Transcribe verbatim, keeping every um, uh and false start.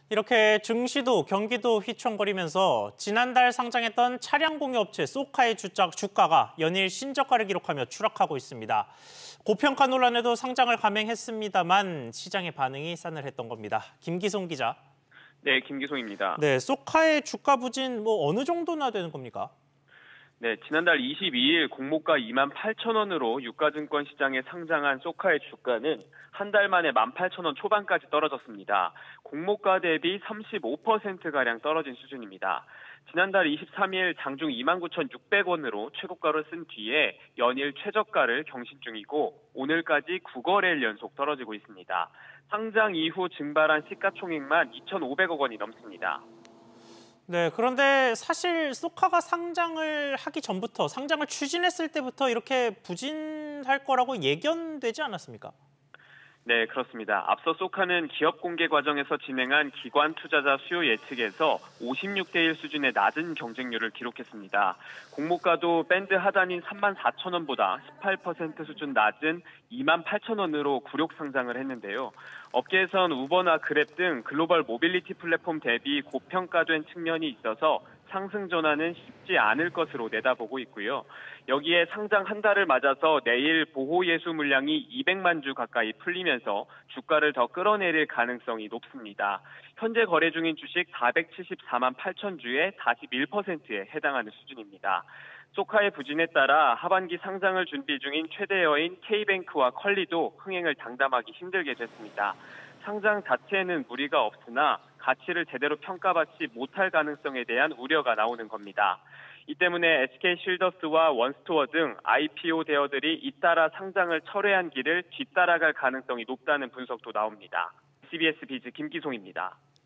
이렇게 증시도 경기도 휘청거리면서 지난달 상장했던 차량 공유업체 쏘카의 주가, 주가가 연일 신저가를 기록하며 추락하고 있습니다. 고평가 논란에도 상장을 감행했습니다만 시장의 반응이 싸늘했던 겁니다. 김기송 기자. 네, 김기송입니다. 네, 쏘카의 주가 부진 뭐 어느 정도나 되는 겁니까? 네, 지난달 이십이일 공모가 이만 팔천 원으로 유가증권 시장에 상장한 쏘카의 주가는 한 달 만에 만 팔천 원 초반까지 떨어졌습니다. 공모가 대비 삼십오 퍼센트가량 떨어진 수준입니다. 지난달 이십삼일 장중 이만 구천육백 원으로 최고가를 쓴 뒤에 연일 최저가를 경신 중이고 오늘까지 구 거래일 연속 떨어지고 있습니다. 상장 이후 증발한 시가총액만 이천오백억 원이 넘습니다. 네, 그런데 사실 쏘카가 상장을 하기 전부터, 상장을 추진했을 때부터 이렇게 부진할 거라고 예견되지 않았습니까? 네, 그렇습니다. 앞서 쏘카는 기업 공개 과정에서 진행한 기관 투자자 수요 예측에서 오십육 대 일 수준의 낮은 경쟁률을 기록했습니다. 공모가도 밴드 하단인 삼만 사천 원보다 십팔 퍼센트 수준 낮은 이만 팔천 원으로 굴욕 상장을 했는데요. 업계에선 우버나 그랩 등 글로벌 모빌리티 플랫폼 대비 고평가된 측면이 있어서 상승 전환은 쉽지 않을 것으로 내다보고 있고요. 여기에 상장 한 달을 맞아서 내일 보호 예수 물량이 이백만 주 가까이 풀리면서 주가를 더 끌어내릴 가능성이 높습니다. 현재 거래 중인 주식 사백칠십사만 팔천 주의 사십일 퍼센트에 해당하는 수준입니다. 쏘카의 부진에 따라 하반기 상장을 준비 중인 최대여인 K뱅크와 컬리도 흥행을 장담하기 힘들게 됐습니다. 상장 자체에는 무리가 없으나 가치를 제대로 평가받지 못할 가능성에 대한 우려가 나오는 겁니다. 이 때문에 에스케이쉴더스와 원스토어 등 아이피오 대어들이 잇따라 상장을 철회한 길을 뒤따라갈 가능성이 높다는 분석도 나옵니다. 씨비에스 비즈 김기송입니다.